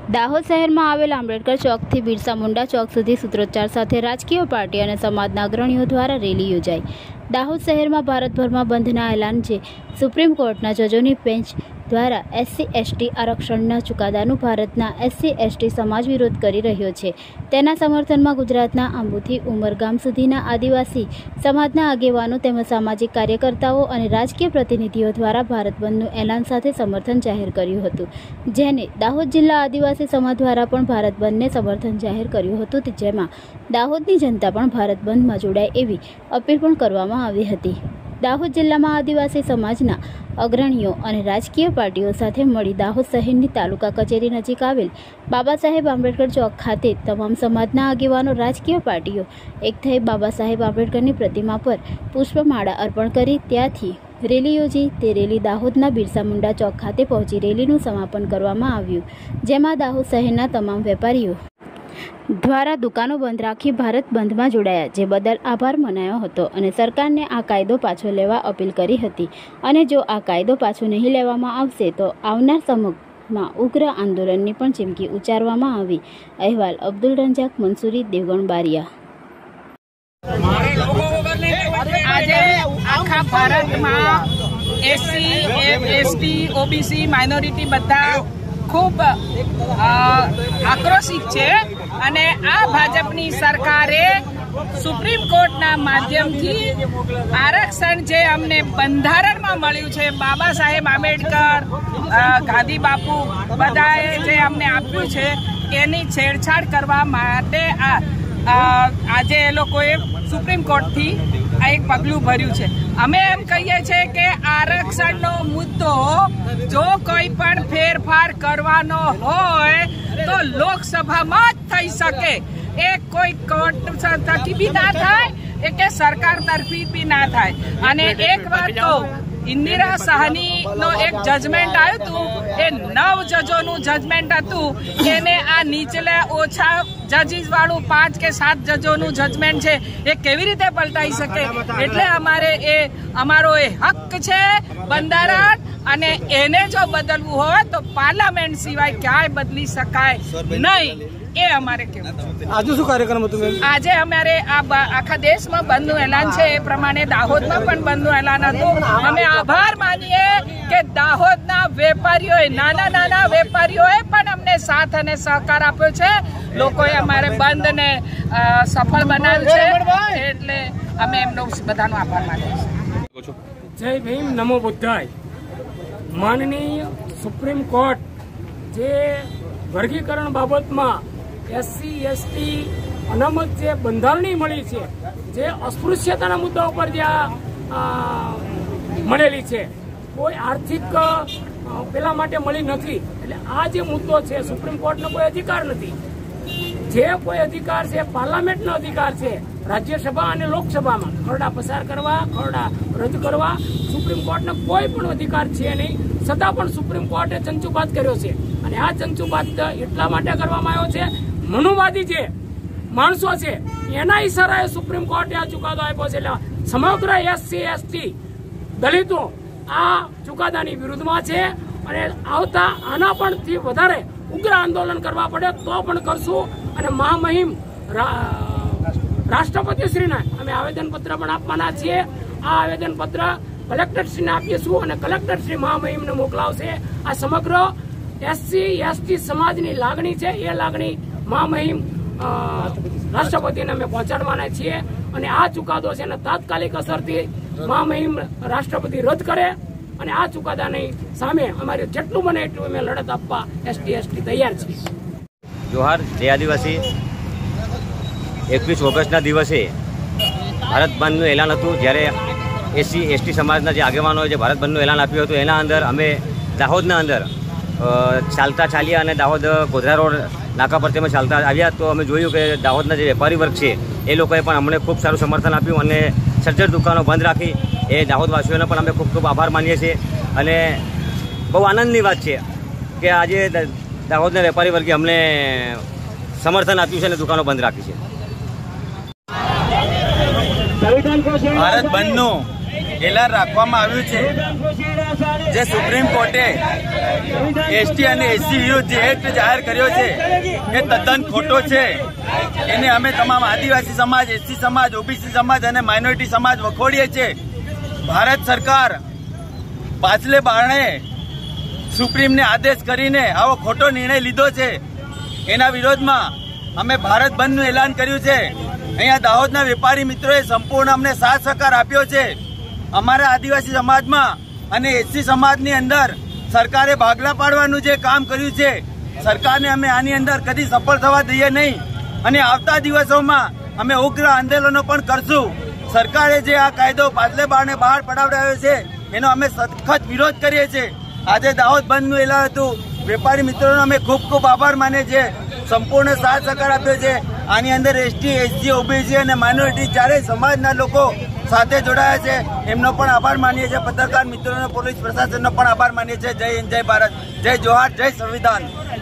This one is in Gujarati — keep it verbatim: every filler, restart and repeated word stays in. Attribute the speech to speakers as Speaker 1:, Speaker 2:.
Speaker 1: દાહોદ શહેરમાં આવેલ આંબેડકર ચોકથી બિરસા મુંડા ચોક સુધી સૂત્રોચ્ચાર સાથે રાજકીય પાર્ટી અને સમાજના અગ્રણીઓ દ્વારા રેલી યોજાઈ। દાહોદ શહેરમાં ભારતભરમાં બંધના એલાન જે સુપ્રીમ કોર્ટના જજોની બેન્ચ દ્વારા એસસી એસટી આરક્ષણના ચુકાદાનું ભારતના એસસી એસટી સમાજ વિરોધ કરી રહ્યો છે, તેના સમર્થનમાં ગુજરાતના આંબુથી ઉમરગામ સુધીના આદિવાસી સમાજના આગેવાનો તેમજ સામાજિક કાર્યકર્તાઓ અને રાજકીય પ્રતિનિધિઓ દ્વારા ભારત બંધનું એલાન સાથે સમર્થન જાહેર કર્યું હતું, જેને દાહોદ જિલ્લા આદિવાસી સમાજ દ્વારા પણ ભારત બંધને સમર્થન જાહેર કર્યું હતું, જેમાં દાહોદની જનતા પણ ભારત બંધમાં જોડાય એવી અપીલ પણ કરવામાં આવી હતી। દાહોદ જિલ્લામાં આદિવાસી સમાજના અગ્રણીઓ અને રાજકીય પાર્ટીઓ સાથે મળી દાહોદ શહેરની તાલુકા કચેરી નજીક આવેલ બાબા સાહેબ આંબેડકર ચોક ખાતે તમામ સમાજના આગેવાનો રાજકીય પાર્ટીઓ એક થઈ બાબા સાહેબ આંબેડકરની પ્રતિમા પર પુષ્પમાળા અર્પણ કરી ત્યાંથી રેલી યોજી। તે રેલી દાહોદના બિરસા મુંડા ચોક ખાતે પહોંચી રેલીનું સમાપન કરવામાં આવ્યું, જેમાં દાહોદ શહેરના તમામ વેપારીઓ દ્વારા દુકાનો બંધ રાખી ભારત બંધમાં જોડાયા, જે બદલ આભાર મનાયો હતો અને સરકારને આ કાયદો પાછો લેવા અપીલ કરી હતી અને જો આ કાયદો પાછો નહીં લેવામાં આવશે તો આવનાર સમયમાં ઉગ્ર આંદોલનની પણ ચીમકી ઉચ્ચારવામાં આવી। અહેવાલ અબ્દુલ રંજાક મંસૂરી દેવગણ બારિયા।
Speaker 2: આજે આખા ભારતમાં એસસી એસટી ઓબીસી માઇનોરિટી બધા ખૂબ આક્રોશિત છે અને આ ભાજપની સરકારે સુપ્રીમ કોર્ટના માધ્યમથી આરક્ષણ જે અમને બંધારણમાં મળ્યું છે, બાબા સાહેબ આંબેડકર, ગાંધી બાપુ બધાએ જે અમને આપ્યું છે એની છેડછાડ કરવા માટે આ આજે એ લોકોએ સુપ્રીમ કોર્ટથી આ એક પગલું ભર્યું છે। અમે એમ કહીએ છીએ કે આરક્ષણનો મુદ્દો જો કોઈ પણ ફેરફાર કરવાનો હોય તો લોકસભામાં જ થઈ શકે, એ કોઈ કોર્ટ થકી બી ના થાય, એ કે સરકાર તરફી બી ના થાય। અને એક વાત કહું, ઇન્દિરા સાહની નો એક જજમેન્ટ આવ્યું હતું, એ નવ જજોનું જજમેન્ટ હતું, એને આ નીચલે ઓછા જજીસ વાળું પાંચ કે સાત જજોનું જજમેન્ટ છે એ કેવી રીતે પલટાઈ શકે? એટલે અમારે એ અમારો એ હક છે બંધારણ, અને એને જો બદલવું હોય તો પાર્લામેન્ટ સિવાય ક્યાંય બદલી શકાય નહીં, એ અમારે કહેવું છે।
Speaker 3: આજે શું કાર્યક્રમ હતું મેમ?
Speaker 2: આજે અમારે આ આખા દેશમાં બંધનું એલાન છે, એ પ્રમાણે દાહોદમાં પણ બંધનું એલાન હતું। અમે આભાર માનીએ કે દાહોદના વેપારીઓએ, નાના નાના વેપારીઓએ પણ અમને સાથ અને સહકાર આપ્યો છે, લોકોએ અમારે બંધને સફળ બનાવ્યું છે, એટલે અમે એમનો બધાનો આભાર માનીએ છીએ।
Speaker 3: જય ભીમ, નમો બુદ્ધાય। માનનીય સુપ્રીમ કોર્ટ જે વર્ગીકરણ બાબતમાં એસસી એસટી અનામત જે બંધારણી મળી છે, જે અસ્પૃશ્યતાના મુદ્દા ઉપર જે મળેલી છે, કોઈ આર્થિક પેલા માટે મળી નથી, એટલે આ જે મુદ્દો છે સુપ્રીમ કોર્ટનો કોઈ અધિકાર નથી, જે કોઈ અધિકાર છે પાર્લામેન્ટનો અધિકાર છે, રાજ્યસભા અને લોકસભામાં ખરડા પસાર કરવા, ખરડા રદ કરવા સુપ્રીમ કોર્ટનો કોઈ પણ અધિકાર છે નહીં, છતાં પણ સુપ્રીમ કોર્ટે ચંચુપાત કર્યો છે। અને આ ચંચુપાત એટલા માટે કરવામાં આવ્યો છે, મનુવાદી જે માણસો છે એના ઈશારાએ સુપ્રીમ કોર્ટે આ ચુકાદો આપ્યો છે, એટલે સમગ્ર એસસી એસટી દલિતો આ ચુકાદાની વિરુદ્ધમાં છે અને આવતા આના પણ થી વધારે ઉગ્ર આંદોલન કરવા પડે તો પણ કરશું। અને મહામહિમ રાષ્ટ્રપતિશ્રીને અમે આવેદનપત્ર પણ આપવાના છીએ। આ આવેદનપત્ર કલેક્ટરશ્રીને આપીશું અને કલેક્ટરશ્રી મહામહિમને મોકલાવશે। આ સમગ્ર એસસી એસટી સમાજની લાગણી છે, એ લાગણી મહામહિમ રાષ્ટ્રપતિને અમે પહોંચાડવાના છીએ અને આ ચુકાદો છે એને તાત્કાલિક અસરથી મહામહિમ રાષ્ટ્રપતિ રદ કરે અને આ ચુકાદાની સામે અમારે જેટલું બને એટલું અમે લડત આપવા એસટી એસટી તૈયાર છીએ।
Speaker 4: જોહાર, જય આદિવાસી। એકવીસ ઓગસ્ટના દિવસે ભારત બંધનું એલાન હતું, જ્યારે એસસી એસટી સમાજના જે આગેવાનોએ જે ભારત બંધનું એલાન આપ્યું હતું, એના અંદર અમે દાહોદના અંદર ચાલતા ચાલ્યા અને દાહોદ ગોધરા રોડ નાકા પરથી અમે ચાલતા આવ્યા તો અમે જોયું કે દાહોદના જે વેપારી વર્ગ છે એ લોકોએ પણ અમને ખૂબ સારું સમર્થન આપ્યું અને સજ્જડ દુકાનો બંધ રાખી, એ દાહોદવાસીઓને પણ અમે ખૂબ ખૂબ આભાર માનીએ છીએ। અને બહુ આનંદની વાત છે કે આજે દાહોદના વેપારી વર્ગે અમને સમર્થન આપ્યું છે અને દુકાનો બંધ રાખી છે।
Speaker 5: ભારત બંધનું એલાન રાખવામાં આવ્યું છે, જે સુપ્રીમ કોર્ટે એસટી અને એસસી વિરુદ્ધ જે એક્ટ જાહેર કર્યો છે એ તદ્દન ખોટો છે. એને અમે તમામ આદિવાસી સમાજ, એસસી સમાજ, ઓબીસી સમાજ અને માઇનોરિટી સમાજ વખોડીએ છીએ. ભારત સરકાર પાછલે બારણે સુપ્રીમને આદેશ કરીને આવો ખોટો નિર્ણય લીધો છે. એના વિરોધમાં અમે ભારત બંધનું એલાન કર્યું છે. અહીંયા દાહોદના વેપારી મિત્રોએ સંપૂર્ણ અમને સાથ સહકાર આપ્યો છે. અમારા આદિવાસી સમાજમાં અને એસસી સમાજની અંદર સરકારે ભાગલા પાડવાનું જે કામ કર્યું છે, સરકારને અમે આની અંદર કદી સફળ થવા દઈએ નહીં અને આવતા દિવસોમાં અમે ઉગ્ર આંદોલનો પણ કરશું. સરકારે જે આ કાયદો પાછલે બારણે બહાર પડાવડાવ્યો છે એનો અમે સખત વિરોધ કરીએ છીએ. આજે દાહોદ બંધનું એલાન હતું. વેપારી મિત્રોનો અમે ખૂબ ખૂબ આભાર માનીએ છીએ. સંપૂર્ણ સાથ સહકાર આપ્યો છે. આની અંદર એસટી, એસસી, ઓબીસી અને માઇનોરિટી ચારેય સમાજના લોકો સાથે જોડાયા છે. એમનો પણ આભાર માનીએ છીએ. પત્રકાર મિત્રોનો, પોલીસ પ્રશાસનનો પણ આભાર માનીએ છીએ. જય હિન્દ, જય ભારત, જય જોહાર, જય સંવિધાન.